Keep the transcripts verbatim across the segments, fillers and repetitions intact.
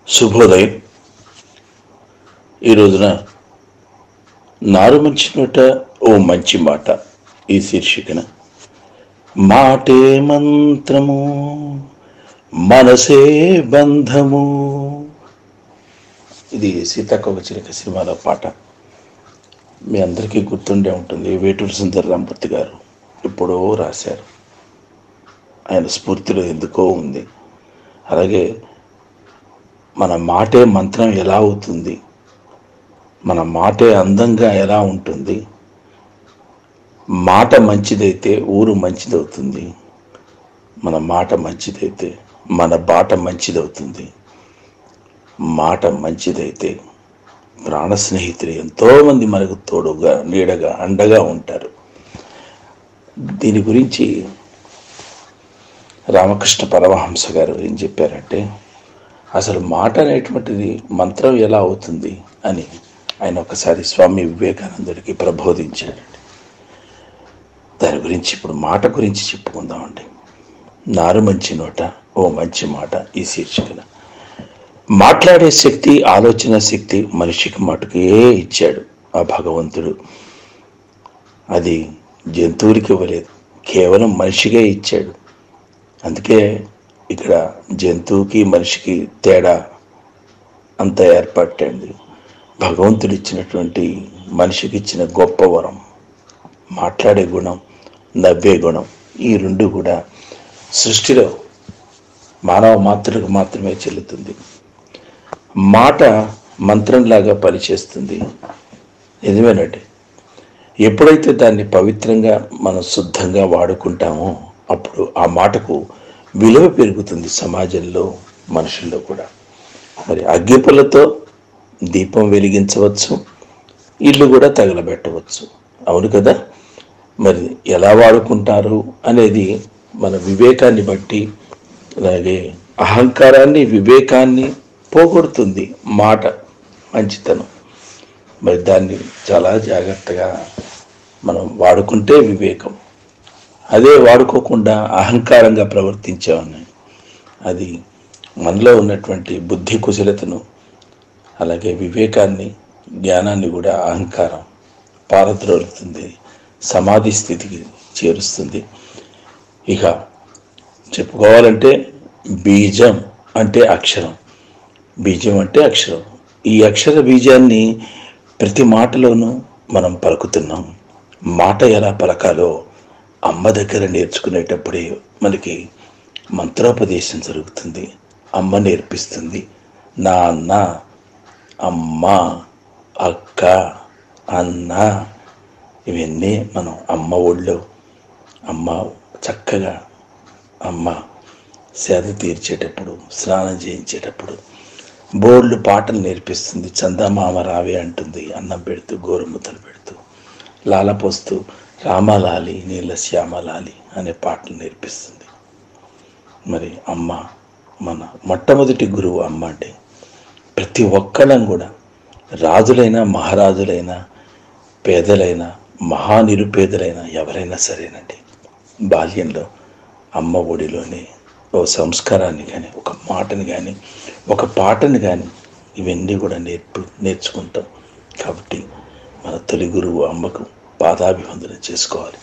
శుభోదయం. ఈ రోజున నారు మంచి నోట ఓ మంచి మాట ఈ శీర్షికన మాటే మంత్రము మనసే బంధము. ఇది సీతాకోకచిలుక సినిమాలో పాట. మీ అందరికీ గుర్తుండే ఉంటుంది. వేటూరి సుందర రామూర్తి గారు ఎప్పుడో రాశారు. ఆయన స్ఫూర్తిలో ఎందుకో ఉంది. అలాగే మన మాటే మంత్రం ఎలా అవుతుంది, మన మాటే అందంగా ఎలా ఉంటుంది, మాట మంచిదైతే ఊరు మంచిదవుతుంది, మన మాట మంచిదైతే మన బాట మంచిదవుతుంది, మాట మంచిదైతే ప్రాణ స్నేహితులు ఎంతోమంది మనకు తోడుగా నీడగా అండగా ఉంటారు. దీని గురించి రామకృష్ణ పరమహంస గారు ఏం చెప్పారంటే, అసలు మాట అనేటువంటిది మంత్రం ఎలా అవుతుంది అని ఆయన ఒకసారి స్వామి వివేకానందుడికి ప్రబోధించాడండి. దాని గురించి ఇప్పుడు మాట గురించి చెప్పుకుందామండి. నారు మంచి నోట ఓ మంచి మాట ఈ శీర్షికన. మాట్లాడే శక్తి, ఆలోచన శక్తి మనిషికి మటుకే ఇచ్చాడు ఆ భగవంతుడు. అది జంతువులకి ఇవ్వలేదు, కేవలం మనిషికే ఇచ్చాడు. అందుకే ఇక్కడ జంతువుకి మనిషికి తేడా అంత ఏర్పట్టండి. భగవంతుడు ఇచ్చినటువంటి మనిషికి ఇచ్చిన గొప్ప వరం మాట్లాడే గుణం, నవ్వే గుణం. ఈ రెండు కూడా సృష్టిలో మానవ మాత్రులకు మాత్రమే చెల్లుతుంది. మాట మంత్రంలాగా పనిచేస్తుంది. నిజమేనండి. ఎప్పుడైతే దాన్ని పవిత్రంగా మనం శుద్ధంగా వాడుకుంటామో అప్పుడు ఆ మాటకు విలువ పెరుగుతుంది సమాజంలో, మనుషుల్లో కూడా. మరి అగ్గిపుల్లతో దీపం వెలిగించవచ్చు, ఇల్లు కూడా తగలబెట్టవచ్చు. అవును కదా. మరి ఎలా వాడుకుంటారు అనేది మన వివేకాన్ని బట్టి, అలాగే అహంకారాన్ని వివేకాన్ని పోగొడుతుంది మాట, మంచితనం. మరి దాన్ని చాలా జాగ్రత్తగా మనం వాడుకుంటే వివేకం. అదే వాడుకోకుండా అహంకారంగా ప్రవర్తించామని అది మనలో ఉన్నటువంటి బుద్ధి కుశలతను, అలాగే వివేకాన్ని, జ్ఞానాన్ని కూడా అహంకారం పారద్రోలుతుంది, సమాధి స్థితికి చేరుస్తుంది. ఇక చెప్పుకోవాలంటే బీజం అంటే అక్షరం, బీజం అంటే అక్షరం. ఈ అక్షర బీజాన్ని ప్రతి మాటలోనూ మనం పలుకుతున్నాం. మాట ఎలా పలకాలో అమ్మ దగ్గర నేర్చుకునేటప్పుడే మనకి మంత్రోపదేశం జరుగుతుంది. అమ్మ నేర్పిస్తుంది. నాన్న, అమ్మ, అక్క, అన్న, ఇవన్నీ మనం అమ్మ ఒళ్ళో అమ్మ చక్కగా అమ్మ సేద తీర్చేటప్పుడు, స్నానం చేయించేటప్పుడు బోర్డు పాటలు నేర్పిస్తుంది. చందమామ రావే అంటుంది అన్నం పెడుతూ, గోరుముద్దలు పెడుతూ, లాలపోస్తూ రామలాలి నీళ్ళ శ్యామలాలి అనే పాటలు నేర్పిస్తుంది. మరి అమ్మ మన మొట్టమొదటి గురువు అమ్మ. అంటే ప్రతి ఒక్కళ్ళం కూడా, రాజులైనా మహారాజులైనా పేదలైనా మహా నిరుపేదలైనా ఎవరైనా సరేనండి, బాల్యంలో అమ్మ ఒడిలోనే ఓ సంస్కారాన్ని కానీ, ఒక మాటని కానీ, ఒక పాటని కానీ, ఇవన్నీ కూడా నేర్పు నేర్చుకుంటాం. కాబట్టి మన తొలి గురువు అమ్మకు పాదాభివందన చేసుకోవాలి.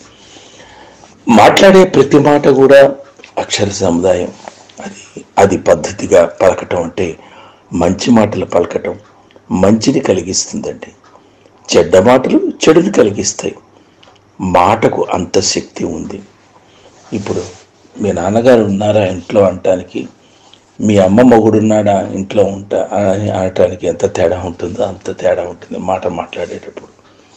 మాట్లాడే ప్రతి మాట కూడా అక్షర సముదాయం. అది అది పద్ధతిగా పలకటం అంటే మంచి మాటలు పలకటం మంచిని కలిగిస్తుందండి. చెడ్డ మాటలు చెడుని కలిగిస్తాయి. మాటకు అంత శక్తి ఉంది. ఇప్పుడు మీ నాన్నగారు ఉన్నారా ఇంట్లో అనటానికి, మీ అమ్మ మొగుడున్నాడా ఇంట్లో ఉంటా అని అనటానికి ఎంత తేడా ఉంటుందో అంత తేడా ఉంటుంది మాట మాట్లాడేటప్పుడు.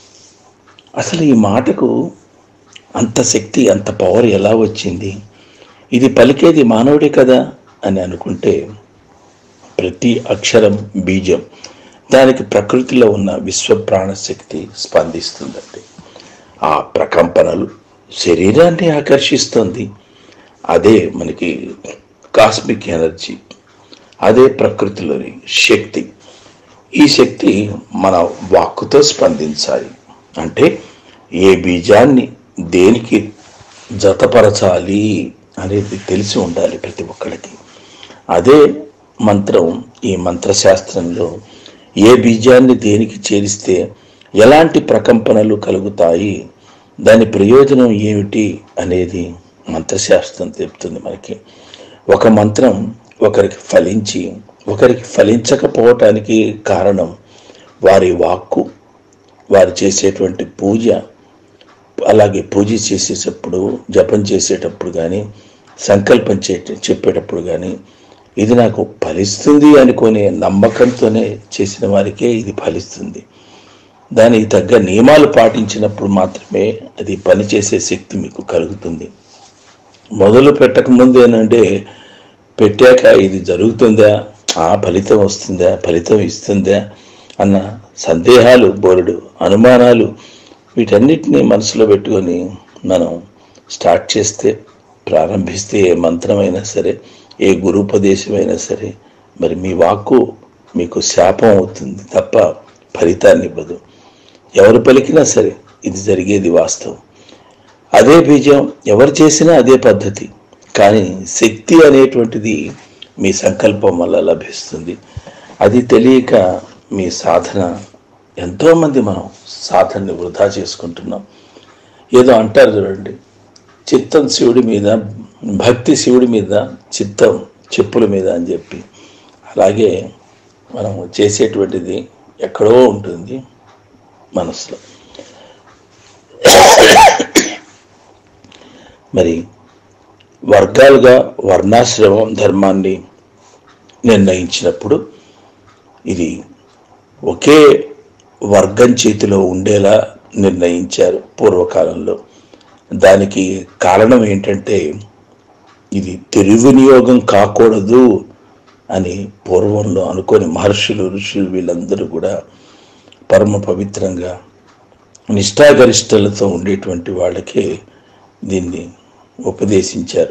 అసలు ఈ మాటకు అంత శక్తి, అంత పవర్ ఎలా వచ్చింది? ఇది పలికేది మానవుడే కదా అని అనుకుంటే, ప్రతి అక్షరం బీజం. దానికి ప్రకృతిలో ఉన్న విశ్వ ప్రాణశక్తి స్పందిస్తుందండి. ఆ ప్రకంపనలు శరీరాన్ని ఆకర్షిస్తుంది. అదే మనకి కాస్మిక్ ఎనర్జీ, అదే ప్రకృతిలోని శక్తి. ఈ శక్తి మన వాక్కుతో స్పందించాలి. అంటే ఏ బీజాన్ని దేనికి జతపరచాలి అనేది తెలిసి ఉండాలి ప్రతి ఒక్కరికి. అదే మంత్రం, ఈ మంత్రశాస్త్రంలో ఏ బీజాన్ని దేనికి చేరిస్తే ఎలాంటి ప్రకంపనలు కలుగుతాయి, దాని ప్రయోజనం ఏమిటి అనేది మంత్రశాస్త్రం చెప్తుంది మనకి. ఒక మంత్రం ఒకరికి ఫలించి ఒకరికి ఫలించకపోవటానికి కారణం వారి వాక్కు, వారు చేసేటువంటి పూజ, అలాగే పూజ చేసేటప్పుడు, జపం చేసేటప్పుడు కానీ, సంకల్పం చే చెప్పేటప్పుడు కానీ ఇది నాకు ఫలిస్తుంది అనుకునే నమ్మకంతోనే చేసిన వారికే ఇది ఫలిస్తుంది. దానికి తగ్గ నియమాలు పాటించినప్పుడు మాత్రమే అది పనిచేసే శక్తి మీకు కలుగుతుంది. మొదలు పెట్టకముందు ఏంటంటే పెట్టాక ఇది జరుగుతుందా, ఆ ఫలితం వస్తుందా, ఫలితం ఇస్తుందా అన్న సందేహాలు, బోలెడు అనుమానాలు, వీటన్నిటినీ మనసులో పెట్టుకొని మనం స్టార్ట్ చేస్తే, ప్రారంభిస్తే ఏ మంత్రమైనా సరే, ఏ గురుపదేశమైనా సరే, మరి మీ వాక్కు మీకు శాపం అవుతుంది తప్ప ఫలితాన్ని ఇవ్వదు. ఎవరు పలికినా సరే ఇది జరిగేది వాస్తవం. అదే బీజం ఎవరు చేసినా అదే పద్ధతి. కానీ శక్తి అనేటువంటిది మీ సంకల్పం వల్ల లభిస్తుంది. అది తెలియక మీ సాధన, ఎంతోమంది మనం సాధనని వృధా చేసుకుంటున్నాం. ఏదో అంటారు చూడండి, చిత్తం శివుడి మీద, భక్తి శివుడి మీద, చిత్తం చెప్పుల మీద అని చెప్పి. అలాగే మనం చేసేటువంటిది ఎక్కడో ఉంటుంది మనసులో. మరి వర్గాలుగా వర్ణాశ్రమం ధర్మాన్ని నిర్ణయించినప్పుడు ఇది ఒకే వర్గం చేతిలో ఉండేలా నిర్ణయించారు పూర్వకాలంలో. దానికి కారణం ఏంటంటే ఇది దుర్వినియోగం కాకూడదు అని పూర్వంలో అనుకొని మహర్షులు, ఋషులు వీళ్ళందరూ కూడా పరమ పవిత్రంగా నిష్ఠాగరిష్టలతో ఉండేటువంటి వాళ్ళకే దీన్ని ఉపదేశించారు.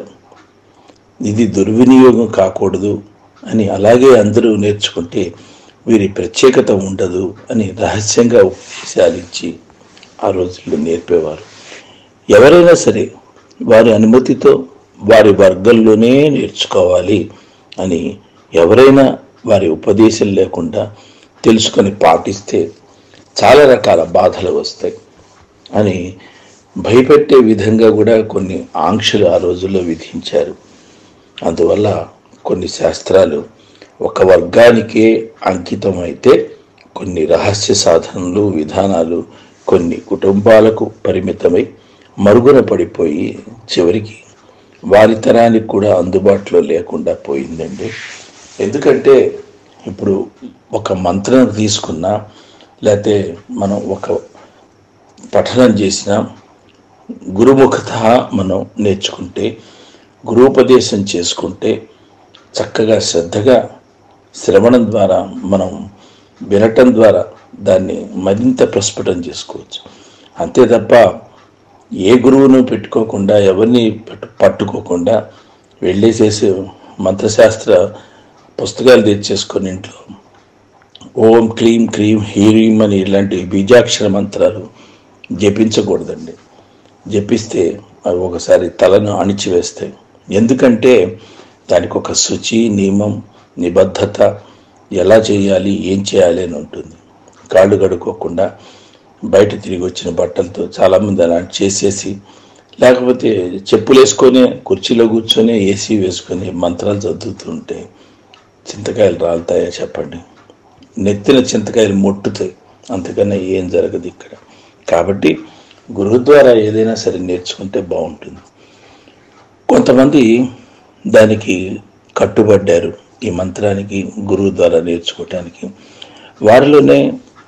ఇది దుర్వినియోగం కాకూడదు అని, అలాగే అందరూ నేర్చుకుంటే వీరి ప్రత్యేకత ఉండదు అని రహస్యంగా ఉపదేశాలు ఇచ్చి ఆ రోజుల్లో నేర్పేవారు. ఎవరైనా సరే వారి అనుమతితో వారి వర్గంలోనే నేర్చుకోవాలి అని, ఎవరైనా వారి ఉపదేశం లేకుండా తెలుసుకొని పాటిస్తే చాలా రకాల బాధలు వస్తాయి అని భయపెట్టే విధంగా కూడా కొన్ని ఆంక్షలు ఆ రోజుల్లో విధించారు. అందువల్ల కొన్ని శాస్త్రాలు ఒక వర్గానికే అంకితం అయితే, కొన్ని రహస్య సాధనలు, విధానాలు కొన్ని కుటుంబాలకు పరిమితమై మరుగున పడిపోయి చివరికి వారి తరానికి కూడా అందుబాటులో లేకుండా పోయిందండి. ఎందుకంటే ఇప్పుడు ఒక మంత్రం తీసుకున్నా, లేకపోతే మనం ఒక పఠనం చేసినా, గురుముఖత మనం నేర్చుకుంటే, గురూపదేశం చేసుకుంటే, చక్కగా శ్రద్ధగా శ్రవణం ద్వారా మనం వినటం ద్వారా దాన్ని మరింత ప్రస్ఫుటం చేసుకోవచ్చు. అంతే తప్ప ఏ గురువును పెట్టుకోకుండా, ఎవరిని పట్టు పట్టుకోకుండా వెళ్ళేసేసి మంత్రశాస్త్ర పుస్తకాలు తెచ్చేసుకొని ఇంట్లో ఓం క్లీం క్రీం హీరీం అని ఇలాంటి బీజాక్షర మంత్రాలు జపించకూడదండి. జపిస్తే అవి ఒకసారి తలను అణిచివేస్తాయి. ఎందుకంటే దానికి ఒక శుచి, నియమం, నిబద్ధత, ఎలా చేయాలి, ఏం చేయాలి అని ఉంటుంది. కాళ్ళు కడుక్కోకుండా బయట తిరిగి వచ్చిన బట్టలతో చాలామంది అలాంటి చేసేసి, లేకపోతే చెప్పులు వేసుకొని కుర్చీలో కూర్చొని ఏసీ వేసుకొని మంత్రాలు చదువుతుంటే చింతకాయలు రాలుతాయా చెప్పండి? నెత్తిన చింతకాయలు మొట్టుతాయి, అంతకన్నా ఏం జరగదు ఇక్కడ. కాబట్టి గురువు ద్వారా ఏదైనా సరే నేర్చుకుంటే బాగుంటుంది. కొంతమంది దానికి కట్టుబడ్డారు, ఈ మంత్రానికి గురువు ద్వారా నేర్చుకోవటానికి. వారిలోనే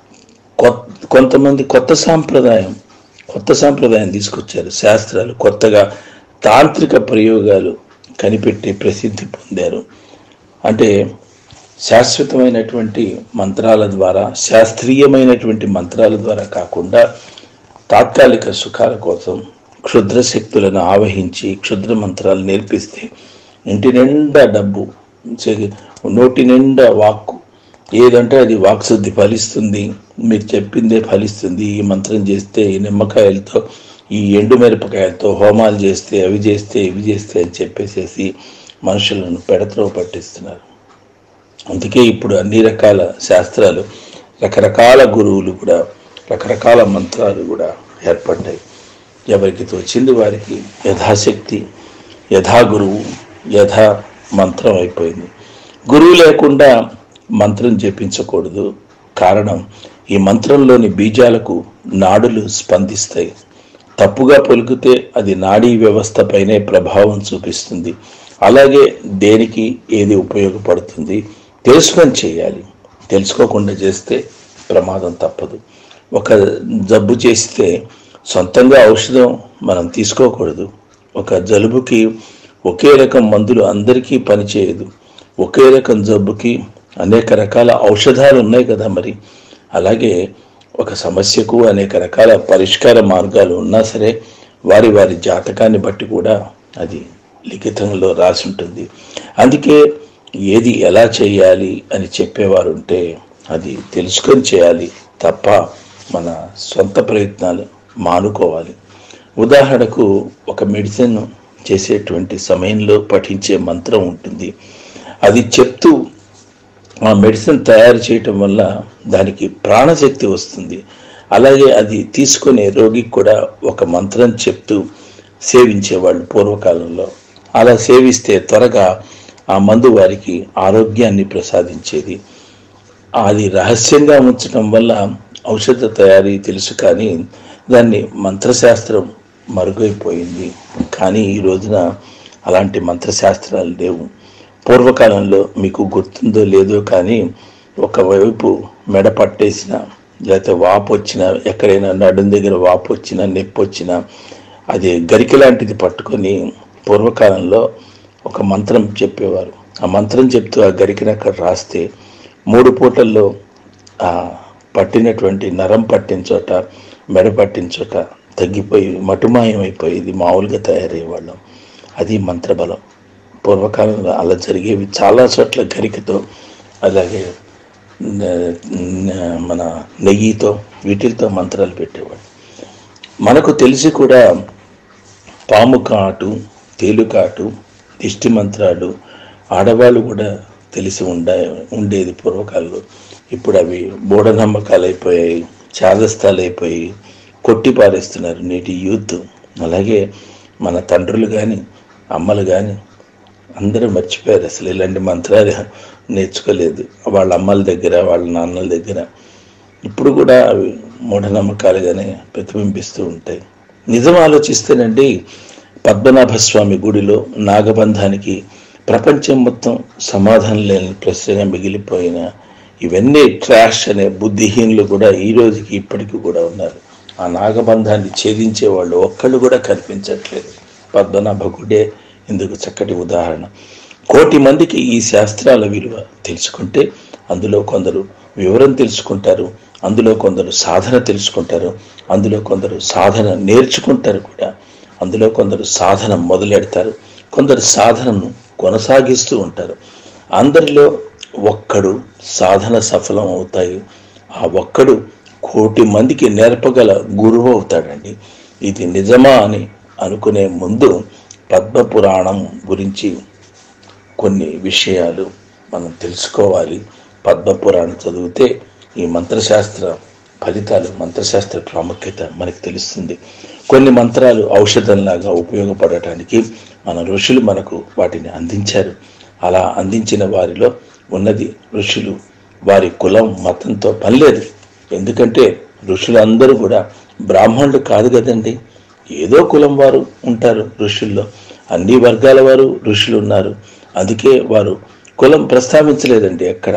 కొంతమంది కొత్త సాంప్రదాయం కొత్త సాంప్రదాయం తీసుకొచ్చారు. శాస్త్రాలు కొత్తగా తాంత్రిక ప్రయోగాలు కనిపెట్టి ప్రసిద్ధి పొందారు. అంటే శాశ్వతమైనటువంటి మంత్రాల ద్వారా, శాస్త్రీయమైనటువంటి మంత్రాల ద్వారా కాకుండా తాత్కాలిక సుఖాల కోసం క్షుద్ర శక్తులను ఆవహించి క్షుద్ర మంత్రాలు నేర్పిస్తే ఇంటి నిండా డబ్బు, నోటి నిండా వాక్కు, ఏదంటే అది వాక్శుద్ధి ఫలిస్తుంది, మీరు చెప్పిందే ఫలిస్తుంది, ఈ మంత్రం చేస్తే, ఈ నిమ్మకాయలతో, ఈ ఎండు మిరపకాయలతో హోమాలు చేస్తే, అవి చేస్తే, ఇవి చేస్తే అని చెప్పేసేసి మనుషులను పెడత్రో పట్టిస్తున్నారు. అందుకే ఇప్పుడు అన్ని రకాల శాస్త్రాలు, రకరకాల గురువులు కూడా, రకరకాల మంత్రాలు కూడా ఏర్పడ్డాయి. ఎవరికి తోచింది వారికి యథాశక్తి, యథా గురువు, యథా మంత్రం అయిపోయింది. గురువు లేకుండా మంత్రం జపించకూడదు. కారణం, ఈ మంత్రంలోని బీజాలకు నాడులు స్పందిస్తాయి. తప్పుగా పలుకుతే అది నాడీ వ్యవస్థపైనే ప్రభావం చూపిస్తుంది. అలాగే దేనికి ఏది ఉపయోగపడుతుంది తెలుసుకొని చేయాలి. తెలుసుకోకుండా చేస్తే ప్రమాదం తప్పదు. ఒక జబ్బు చేస్తే సొంతంగా ఔషధం మనం తీసుకోకూడదు. ఒక జలుబుకి ఒకే రకం మందులు అందరికీ పనిచేయదు. ఒకే రకం జబ్బుకి అనేక రకాల ఔషధాలు ఉన్నాయి కదా. మరి అలాగే ఒక సమస్యకు అనేక రకాల పరిష్కార మార్గాలు ఉన్నా సరే వారి వారి జాతకాన్ని బట్టి కూడా అది లిఖితంలో రాసి ఉంటుంది. అందుకే ఏది ఎలా చేయాలి అని చెప్పేవారు ఉంటే అది తెలుసుకొని చేయాలి తప్ప మన సొంత ప్రయత్నాలు మానుకోవాలి. ఉదాహరణకు ఒక మెడిసిన్ చేసేటువంటి సమయంలో పఠించే మంత్రం ఉంటుంది. అది చెప్తూ ఆ మెడిసిన్ తయారు చేయటం వల్ల దానికి ప్రాణశక్తి వస్తుంది. అలాగే అది తీసుకునే రోగికి కూడా ఒక మంత్రం చెప్తూ సేవించేవాళ్ళు పూర్వకాలంలో. అలా సేవిస్తే త్వరగా ఆ మందు వారికి ఆరోగ్యాన్ని ప్రసాదించేది. అది రహస్యంగా ఉంచడం వల్ల ఔషధ తయారీ తెలుసు, కానీ దాన్ని మంత్రశాస్త్రం మరుగైపోయింది. కానీ ఈ రోజున అలాంటి మంత్రశాస్త్రాలు లేవు. పూర్వకాలంలో మీకు గుర్తుందో లేదో కానీ ఒకవైపు మెడ పట్టేసిన, లేకపోతే వాపు వచ్చిన, ఎక్కడైనా నడుం దగ్గర వాపు వచ్చినా, నొప్పి వచ్చినా అది గరిక లాంటిది పట్టుకొని పూర్వకాలంలో ఒక మంత్రం చెప్పేవారు. ఆ మంత్రం చెప్తూ ఆ గరికను అక్కడ రాస్తే మూడు పూటల్లో ఆ పట్టినటువంటి నరం పట్టిన చోట, మెడ పట్టిన చోట తగ్గిపోయి మటుమాయమైపోయేది. మామూలుగా తయారయ్యేవాళ్ళం. అది మంత్రబలం. పూర్వకాలంలో అలా జరిగేవి. చాలా చోట్ల గరికతో, అలాగే మన నెయ్యితో, వీటితో మంత్రాలు పెట్టేవాడు. మనకు తెలిసి కూడా పాము కాటు, తేలుకాటు, దిష్టి మంత్రాలు ఆడవాళ్ళు కూడా తెలిసి ఉండే ఉండేది పూర్వకాలంలో. ఇప్పుడు అవి మూఢనమ్మకాలు అయిపోయాయి, చాదస్తాలు అయిపోయి కొట్టి పారేస్తున్నారు నేటి యూత్. అలాగే మన తండ్రులు కానీ అమ్మలు కానీ అందరూ మర్చిపోయారు. అసలు ఇలాంటి మంత్రాలు నేర్చుకోలేదు వాళ్ళ అమ్మల దగ్గర, వాళ్ళ నాన్నల దగ్గర. ఇప్పుడు కూడా అవి మూఢనమ్మకాలుగానే ప్రతిబింబిస్తూ ఉంటాయి. నిజం ఆలోచిస్తేనండి, పద్మనాభ స్వామి గుడిలో నాగబంధానికి ప్రపంచం మొత్తం సమాధానం లేని ప్రశ్నగా మిగిలిపోయిన ఇవన్నీ ట్రాష్ అనే బుద్ధిహీనులు కూడా ఈ రోజుకి ఇప్పటికీ కూడా ఉన్నారు. ఆ నాగబంధాన్ని ఛేదించే వాళ్ళు ఒక్కళ్ళు కూడా కనిపించట్లేదు. పద్మనాభ గుడే ఇందుకు చక్కటి ఉదాహరణ. కోటి మందికి ఈ శాస్త్రాల విలువ తెలుసుకుంటే అందులో కొందరు వివరం తెలుసుకుంటారు, అందులో కొందరు సాధన తెలుసుకుంటారు, అందులో కొందరు సాధన నేర్చుకుంటారు కూడా, అందులో కొందరు సాధన మొదలెడతారు, కొందరు సాధనను కొనసాగిస్తూ ఉంటారు. అందరిలో ఒక్కడు సాధన సఫలం అవుతాయి. ఆ ఒక్కడు కోటి మందికి నేర్పగల గురువు అవుతాడండి. ఇది నిజమా అని అనుకునే ముందు పద్మపురాణం గురించి కొన్ని విషయాలు మనం తెలుసుకోవాలి. పద్మపురాణం చదివితే ఈ మంత్రశాస్త్ర ఫలితాలు, మంత్రశాస్త్ర ప్రాముఖ్యత మనకు తెలుస్తుంది. కొన్ని మంత్రాలు ఔషధంలాగా ఉపయోగపడటానికి మన ఋషులు మనకు వాటిని అందించారు. అలా అందించిన వారిలో ఉన్నది ఋషులు. వారి కులం మతంతో పనిలేదు. ఎందుకంటే ఋషులందరూ కూడా బ్రాహ్మణులు కాదు కదండి. ఏదో కులం వారు ఉంటారు ఋషుల్లో. అన్ని వర్గాల వారు ఋషులు ఉన్నారు. అందుకే వారు కులం ప్రస్తావించలేదండి ఎక్కడ.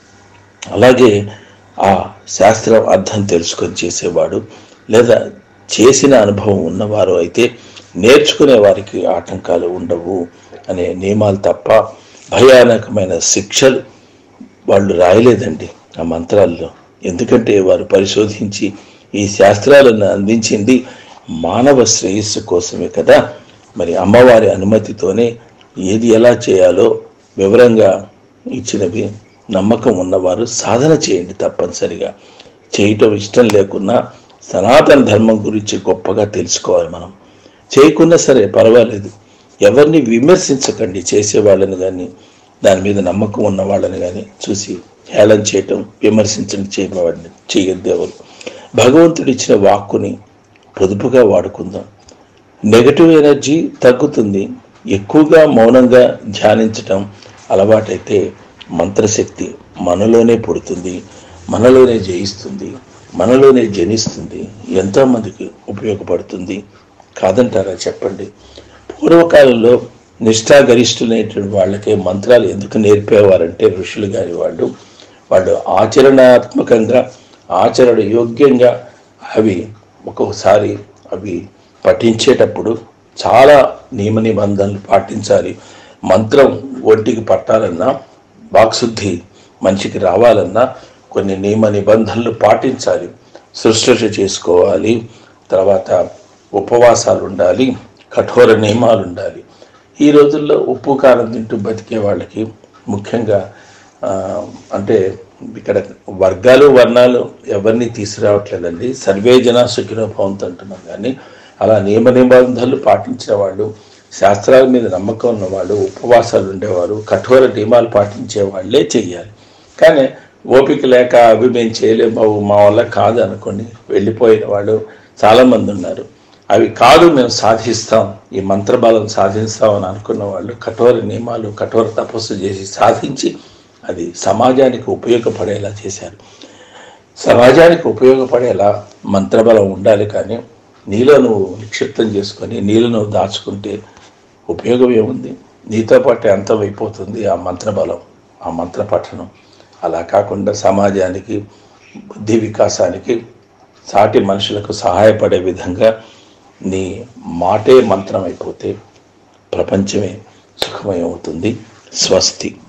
అలాగే ఆ శాస్త్రం అర్థం తెలుసుకొని చేసేవాడు, లేదా చేసిన అనుభవం ఉన్నవారు అయితే నేర్చుకునే వారికి ఆటంకాలు ఉండవు అనే నియమాలు తప్ప భయానకమైన శిక్షలు వాళ్ళు రాయలేదండి ఆ మంత్రాల్లో. ఎందుకంటే వారు పరిశోధించి ఈ శాస్త్రాలను అందించింది మానవ శ్రేయస్సు కోసమే కదా. మరి అమ్మవారి అనుమతితోనే ఏది ఎలా చేయాలో వివరంగా ఇచ్చినవి. నమ్మకం ఉన్నవారు సాధన చేయండి. తప్పనిసరిగా చేయటం ఇష్టం లేకున్నా సనాతన ధర్మం గురించి గొప్పగా తెలుసుకోవాలి. మనం చేయకున్నా సరే పర్వాలేదు. ఎవరిని విమర్శించకండి చేసేవాళ్ళని కానీ. దాని మీద నమ్మకం ఉన్న వాళ్ళని కానీ చూసి హేళన చేయటం, విమర్శించడం చేయబడి చేయొద్దు ఎవరు. భగవంతుడు ఇచ్చిన వాక్కుని పొదుపుగా వాడుకుందాం. నెగటివ్ ఎనర్జీ తగ్గుతుంది. ఎక్కువగా మౌనంగా ధ్యానించటం అలవాటైతే మంత్రశక్తి మనలోనే పుడుతుంది, మనలోనే జయిస్తుంది, మనలోనే జనిస్తుంది, ఎంతోమందికి ఉపయోగపడుతుంది. కాదంటారా చెప్పండి? పూర్వకాలంలో నిష్ఠాగరిష్ఠులైనటువంటి వాళ్ళకే మంత్రాలు ఎందుకు నేర్పేవారంటే ఋషులు గారి వాళ్ళు వాళ్ళు ఆచరణాత్మకంగా ఆచరణ యోగ్యంగా అవి ఒక్కొక్కసారి అవి పఠించేటప్పుడు చాలా నియమ నిబంధనలు పాటించాలి. మంత్రం ఒంటికి పట్టాలన్నా, వాక్శుద్ధి మనిషికి రావాలన్నా కొన్ని నియమ నిబంధనలు పాటించాలి. శుశ్రూష చేసుకోవాలి, తర్వాత ఉపవాసాలు ఉండాలి, కఠోర నియమాలు ఉండాలి. ఈ రోజుల్లో ఉప్పు కారం తింటూ బతికే వాళ్ళకి ముఖ్యంగా అంటే ఇక్కడ వర్గాలు వర్ణాలు ఎవరిని తీసుకురావట్లేదండి. సర్వే జన సుఖినో భవంతు అంటున్నాం. కానీ అలా నియమ నిబంధనలు పాటించిన వాళ్ళు, శాస్త్రాల మీద నమ్మకం ఉన్నవాళ్ళు, ఉపవాసాలు ఉండేవారు, కఠోర నియమాలు పాటించే వాళ్ళే చెయ్యాలి. కానీ ఓపిక లేక అవి మేము చేయలేము, మా వల్ల కాదు అనుకోండి వెళ్ళిపోయిన వాళ్ళు చాలామంది ఉన్నారు. అవి కాదు మేము సాధిస్తాం, ఈ మంత్రబలం సాధిస్తాం అని అనుకున్న వాళ్ళు కఠోర నియమాలు, కఠోర తపస్సు చేసి సాధించి అది సమాజానికి ఉపయోగపడేలా చేశారు. సమాజానికి ఉపయోగపడేలా మంత్రబలం ఉండాలి. కానీ నీలో నువ్వు నిక్షిప్తం చేసుకొని నీలో నువ్వు దాచుకుంటే ఉపయోగం ఏముంది? నీతో పాటు అంతమైపోతుంది ఆ మంత్రబలం, ఆ మంత్ర పఠనం. అలా కాకుండా సమాజానికి, బుద్ధి వికాసానికి, సాటి మనుషులకు సహాయపడే విధంగా నీ మాటే మంత్రం అయిపోతే ప్రపంచమే సుఖమయం అవుతుంది. స్వస్తి.